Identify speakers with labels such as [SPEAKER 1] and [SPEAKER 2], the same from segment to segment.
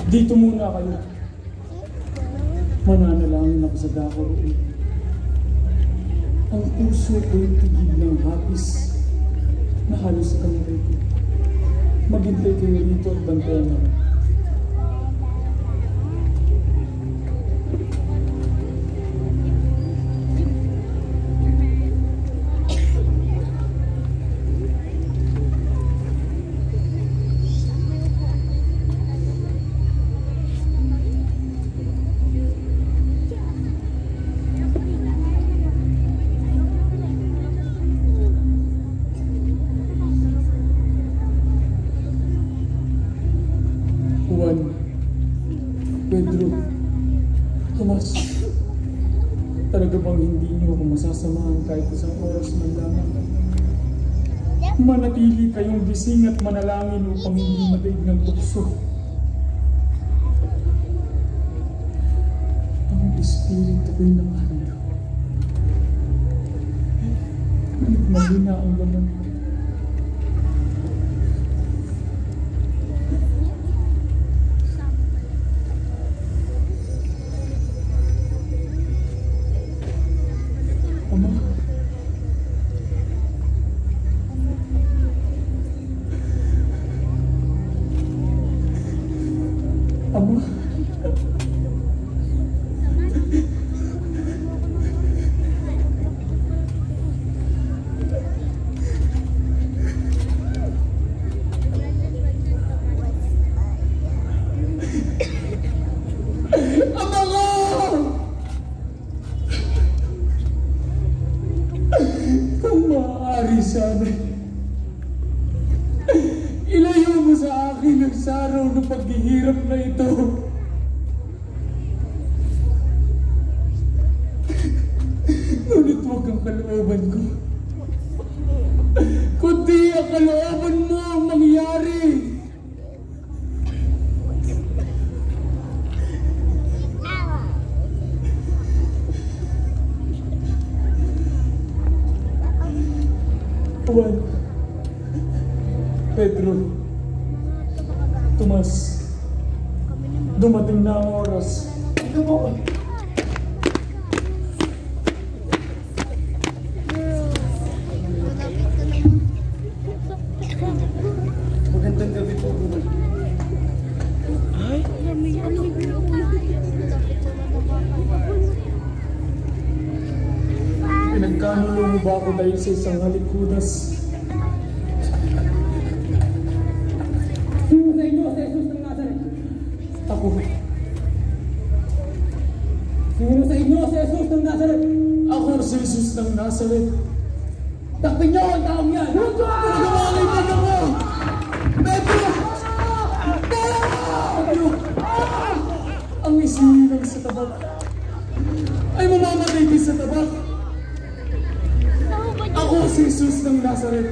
[SPEAKER 1] Dito muna kayo. Mananalangin ako sa dako roon. Ang puso ko'y tigil ng hapis na halos sa kamay ko. Maghintay kayo rito at bantayan ako. Juan, Pedro, Tomas, talaga bang hindi niyo ako masasamahan kahit isang oras man lamang? Manatili kayong gising at manalangin upang hindi madaig ng tukso. Ang espiritu ko'y nanghanda. Ngunit mahina ang laman ko. Ama, Ama, kung maaari sana, ilayo mo sa akin ang saraw ng paghihirap na ito. Ngunit huwag ang kalooban ko, kundi ang kalooban mo ang mangyari. Juan, Pedro, Tomas, dumating na ang oras. Ito mo. Magandang gabi po, Juan. Ay? Pinagkanulo mo ba ako dahil sa isang halikudas?
[SPEAKER 2] Sino sa inyo si Jesus ng Nazaret?
[SPEAKER 1] Ako.
[SPEAKER 2] Sino sa inyo si Jesus ng Nazaret?
[SPEAKER 1] Ako si Jesus ng Nazaret.
[SPEAKER 2] Takpin niyo ang taong yan!
[SPEAKER 1] Nagawalay pa na mo! Pedro! Pedro! Ang isilang sa tabak ay mamamatay din sa tabak. Ako si Jesus ng Nazaret.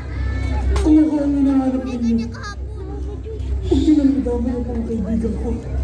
[SPEAKER 1] Kung ako ang hinahanap ninyo, huwag niyo nang idamay ang mga kaibigan ko.